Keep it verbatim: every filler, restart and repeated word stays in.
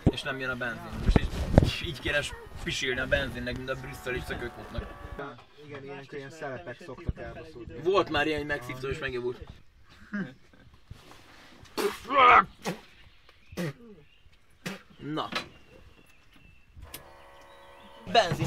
és nem jön a benzin. Most így, így kéne pisilni a benzinnek, mint a brüsszeli szökőkútnak. Igen, ilyenkor ilyen szelepek szoktak elbaszódni. Volt már ilyen, hogy megszívtam és megjavult. Na. Benzin